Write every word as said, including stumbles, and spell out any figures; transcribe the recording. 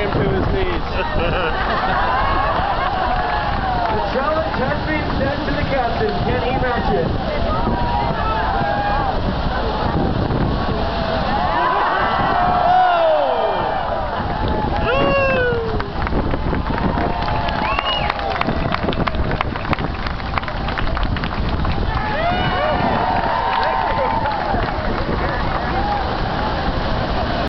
him to his knees. The challenge has been sent to the captain. Can he match it?